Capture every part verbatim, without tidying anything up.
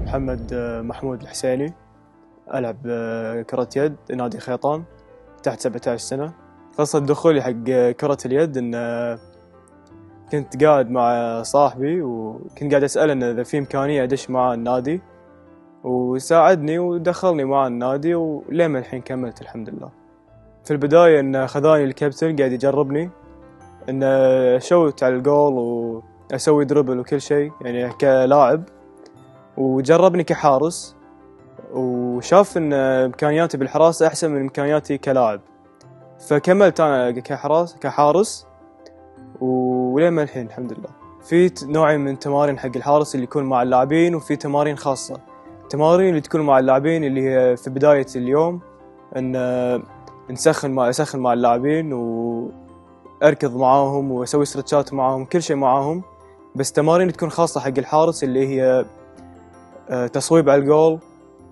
محمد محمود الحسيني، ألعب كرة يد نادي خيطان تحت سبعة عشر سنة. قصة دخولي حق كرة اليد إن كنت قاعد مع صاحبي وكنت قاعد أسأله إن إذا في إمكانية أدش معاه النادي، وساعدني ودخلني معاه النادي ولين الحين كملت الحمد لله. في البداية إن خذاني الكابتن قاعد يجربني إن أشوت على الجول وأسوي دربل وكل شيء يعني كلاعب، وجربني كحارس وشاف إن إمكانياتي بالحراسة أحسن من إمكانياتي كلاعب، فكملت أنا كحراس كحارس ولين ما الحين الحمد لله. في نوعين من تمارين حق الحارس اللي يكون مع اللاعبين، وفي تمارين خاصة. تمارين اللي تكون مع اللاعبين اللي هي في بداية اليوم إن نسخن مع أسخن مع اللاعبين وأركض معاهم وأسوي استرتشات معاهم كل شيء معاهم. بس تمارين تكون خاصة حق الحارس اللي هي تصويب على الجول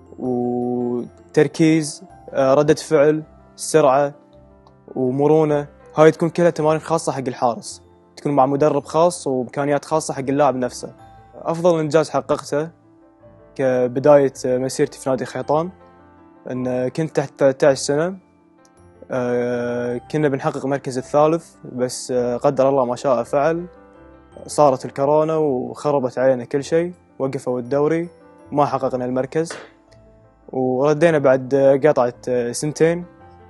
وتركيز، ردة فعل، سرعة ومرونة. هاي تكون كلها تمارين خاصة حق الحارس، تكون مع مدرب خاص وإمكانيات خاصة حق اللاعب نفسه. أفضل إنجاز حققته كبداية مسيرتي في نادي خيطان أن كنت تحت ثلاثة عشر سنة، كنا بنحقق مركز الثالث، بس قدر الله ما شاء فعل صارت الكورونا وخربت علينا كل شيء، وقفوا الدوري ما حققنا المركز وردينا بعد قطعة سنتين.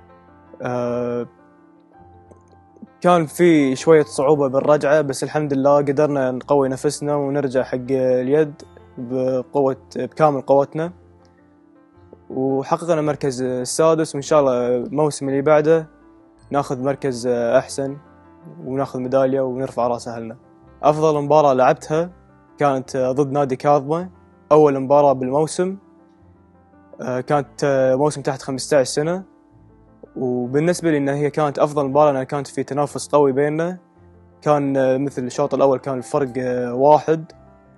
كان في شوية صعوبة بالرجعة، بس الحمد لله قدرنا نقوي نفسنا ونرجع حق اليد بقوة بكامل قوتنا، وحققنا مركز السادس، وإن شاء الله الموسم اللي بعده ناخذ مركز أحسن وناخذ ميدالية ونرفع رأس أهلنا. أفضل مباراة لعبتها كانت ضد نادي كاظمة، أول مباراة بالموسم، كانت موسم تحت خمسة عشر سنة، وبالنسبة لي إن هي كانت أفضل مباراة لأن كانت في تنافس قوي بيننا. كان مثل الشوط الأول كان الفرق واحد،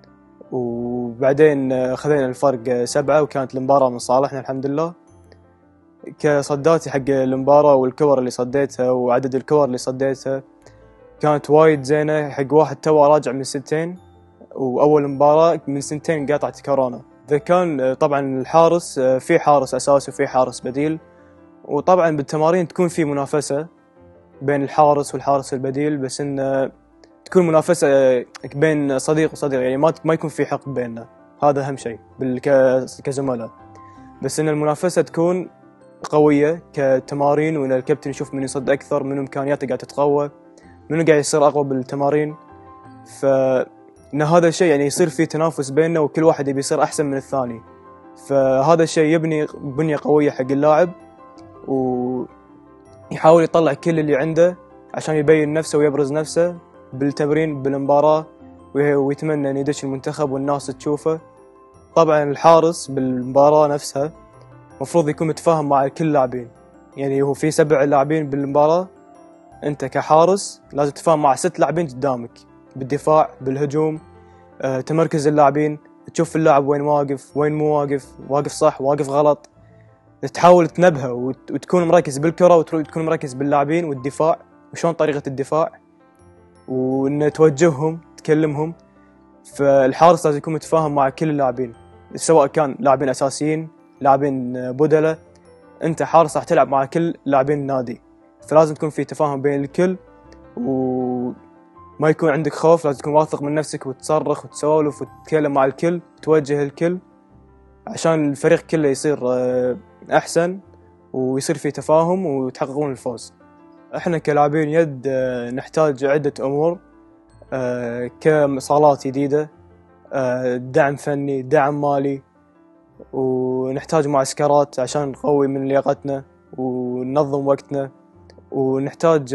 وبعدين خذينا الفرق سبعة، وكانت المباراة من صالحنا الحمد لله. كصداتي حق المباراة والكور اللي صديتها وعدد الكور اللي صديتها كانت وايد زينة حق واحد توا راجع من سنتين، وأول مباراة من سنتين قاطعة كورونا. إذا كان طبعا الحارس في حارس أساسي وفي حارس بديل، وطبعا بالتمارين تكون في منافسة بين الحارس والحارس البديل، بس إن تكون منافسة بين صديق وصديق، يعني ما ما يكون في حقد بيننا، هذا أهم شيء كزملاء. بس إن المنافسة تكون قوية كتمارين، وإن الكابتن يشوف من يصد أكثر، من إمكانياته قاعد تتقوى، منو قاعد يصير أقوى بالتمارين. فإن هذا الشيء يعني يصير فيه تنافس بيننا، وكل واحد يبي يصير أحسن من الثاني، فهذا الشيء يبني بنية قوية حق اللاعب، ويحاول يطلع كل اللي عنده عشان يبين نفسه ويبرز نفسه بالتمرين بالمباراة، ويتمنى أن يدش المنتخب والناس تشوفه. طبعا الحارس بالمباراة نفسها مفروض يكون متفاهم مع كل اللاعبين، يعني هو في سبع لاعبين بالمباراة، أنت كحارس لازم تتفاهم مع ست لاعبين قدامك بالدفاع بالهجوم، أه تمركز اللاعبين، تشوف اللاعب وين واقف وين مو واقف، واقف صح واقف غلط، تحاول تنبهه وتكون مركز بالكرة وتكون مركز باللاعبين والدفاع وشون طريقة الدفاع، وإن توجههم تكلمهم. فالحارس لازم يكون متفاهم مع كل اللاعبين، سواء كان لاعبين أساسيين لاعبين بدلة، أنت حارس راح تلعب مع كل لاعبين النادي، فلازم تكون في تفاهم بين الكل وما يكون عندك خوف، لازم تكون واثق من نفسك وتصرخ وتسولف وتتكلم مع الكل، توجه الكل عشان الفريق كله يصير أحسن ويصير في تفاهم وتحققون الفوز. احنا كلاعبين يد نحتاج عدة أمور، كصالات جديدة، دعم فني، دعم مالي، ونحتاج معسكرات عشان نقوي من لياقتنا وننظم وقتنا، ونحتاج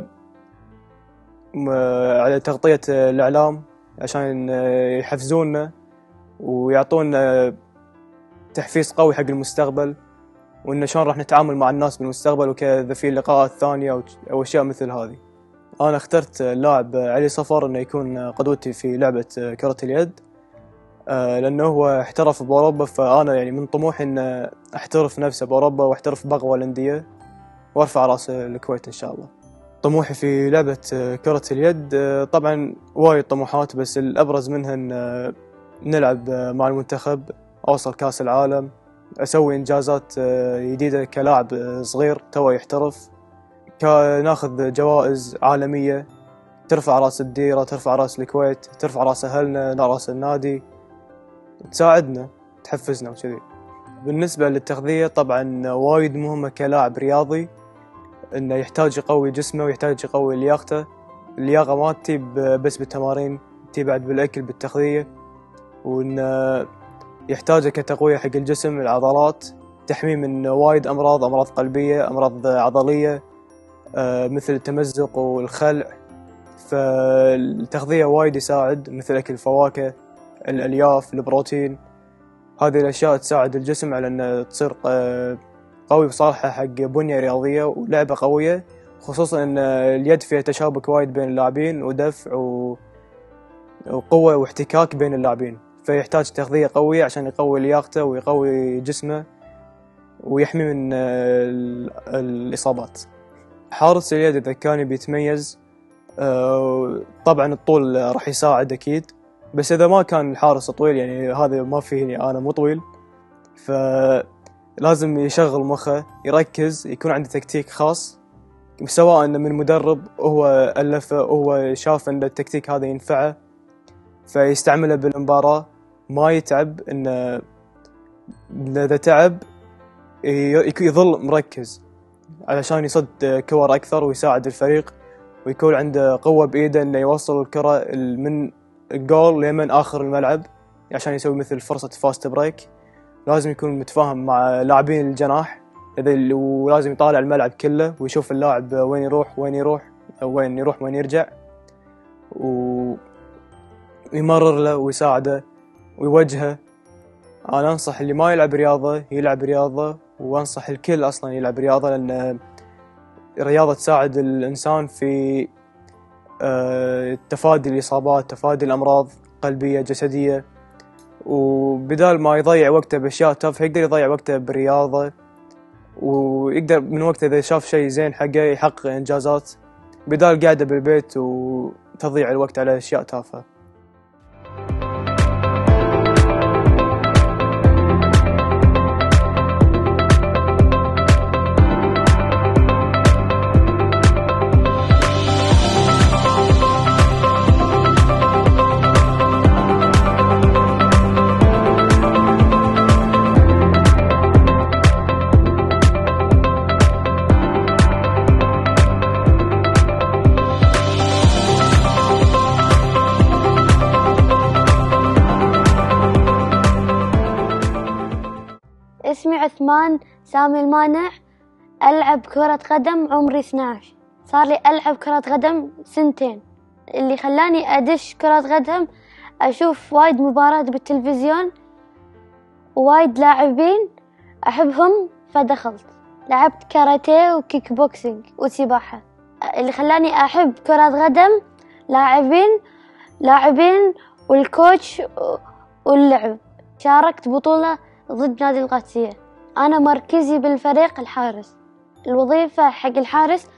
على تغطية الإعلام عشان يحفزوننا ويعطونا تحفيز قوي حق المستقبل، وإن شلون راح نتعامل مع الناس بالمستقبل وكذا في لقاءات ثانية أو أشياء مثل هذه. أنا اخترت اللاعب علي صفر إنه يكون قدوتي في لعبة كرة اليد، لأنه هو احترف بأوروبا، فأنا يعني من طموحي إن أحترف نفسه بأوروبا وأحترف بأقوى الأندية وأرفع رأس الكويت إن شاء الله. طموحي في لعبة كرة اليد طبعا وايد طموحات، بس الأبرز منها إن نلعب مع المنتخب، أوصل كأس العالم، أسوي إنجازات جديدة كلاعب صغير توه يحترف، ناخذ جوائز عالمية ترفع راس الديرة، ترفع راس الكويت، ترفع راس أهلنا، راس النادي، تساعدنا تحفزنا وكذي. بالنسبة للتغذية طبعا وايد مهمة كلاعب رياضي، إنه يحتاج يقوي جسمه ويحتاج يقوي لياقته. اللياقة ما تجيب بس بالتمارين، تجيب بعد بالأكل بالتغذية، وإنه يحتاجه كتقوية حق الجسم، العضلات، تحميه من وايد أمراض، أمراض قلبية، أمراض عضلية مثل التمزق والخلع. فالتغذية وايد يساعد، مثل أكل الفواكه، الألياف، البروتين. هذه الأشياء تساعد الجسم على أن تصير قوي بصالحه حق بنية رياضية ولعبة قوية، خصوصا أن اليد فيها تشابك وايد بين اللاعبين ودفع وقوة واحتكاك بين اللاعبين، فيحتاج تغذية قوية عشان يقوي لياقته ويقوي جسمه ويحمي من الإصابات. حارس اليد إذا كان بيتميز طبعا الطول راح يساعد أكيد، بس إذا ما كان الحارس طويل، يعني هذا ما فيني أنا مو طويل، فلازم يشغل مخه، يركز، يكون عنده تكتيك خاص، سواء من مدرب هو ألفه، هو شاف أن التكتيك هذا ينفعه فيستعمله بالمباراة، ما يتعب. إنه إذا تعب يظل مركز علشان يصد كور أكثر ويساعد الفريق، ويكون عنده قوة بإيده إنه يوصل الكرة من الجول لمن آخر الملعب عشان يسوي مثل فرصة فاست بريك. لازم يكون متفاهم مع لاعبين الجناح، ولازم يطالع الملعب كله ويشوف اللاعب وين يروح وين يروح وين يروح وين يرجع، ويمرر له ويساعده ويوجهه. أنا أنصح اللي ما يلعب رياضة يلعب رياضة، وأنصح الكل أصلا يلعب رياضة، لأن الرياضة تساعد الإنسان في تفادي الإصابات، تفادي الأمراض قلبية جسدية، وبدال ما يضيع وقته بأشياء تافهة يقدر يضيع وقته بالرياضة، ويقدر من وقته إذا شاف شيء زين حقه يحقق إنجازات، بدال قاعدة بالبيت وتضيع الوقت على أشياء تافهة. اسمي عثمان سامي المانع، ألعب كرة قدم عمري اثني عشر، صار لي ألعب كرة قدم سنتين. اللي خلاني أدش كرة قدم أشوف وايد مباريات بالتلفزيون ووايد لاعبين أحبهم فدخلت. لعبت كاراتيه وكيك بوكسينج وسباحة. اللي خلاني أحب كرة قدم لاعبين لاعبين والكوتش واللعب. شاركت بطولة ضد نادي القادسية. أنا مركزي بالفريق الحارس. الوظيفة حق الحارس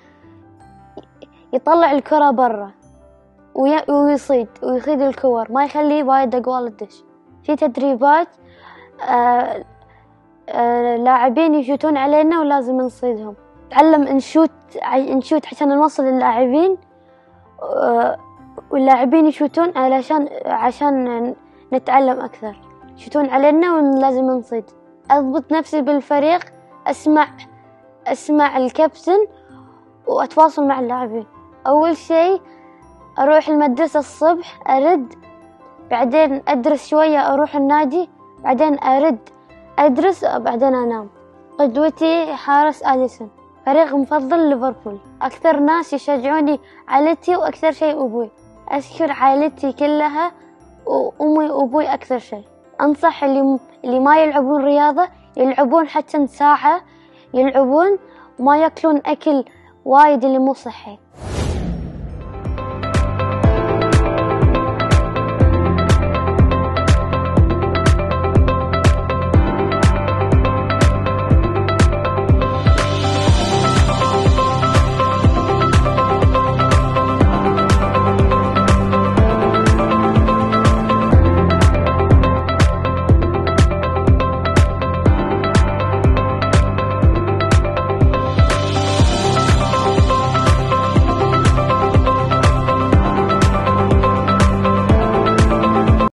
يطلع الكرة برا ويصيد ويصيد الكور، ما يخلي وايد أقوال تدش. في تدريبات آه آه لاعبين يشوتون علينا ولازم نصيدهم. تعلم نشوت نشوت عشان نوصل للاعبين، آه واللاعبين يشوتون علشان عشان نتعلم أكثر. يشوتون علينا ولازم نصيد. أضبط نفسي بالفريق، أسمع أسمع الكابتن وأتواصل مع اللاعبين. أول شيء أروح المدرسة الصبح أرد، بعدين أدرس شوية، أروح النادي، بعدين أرد أدرس، بعدين أنام. قدوتي حارس أليسون. فريق مفضل ليفربول. أكثر ناس يشجعوني عائلتي وأكثر شيء أبوي. أشكر عائلتي كلها وأمي وأبوي أكثر شيء. أنصح اللي اللي ما يلعبون رياضة يلعبون حتى ساعة، يلعبون وما يأكلون أكل وايد اللي مو صحي.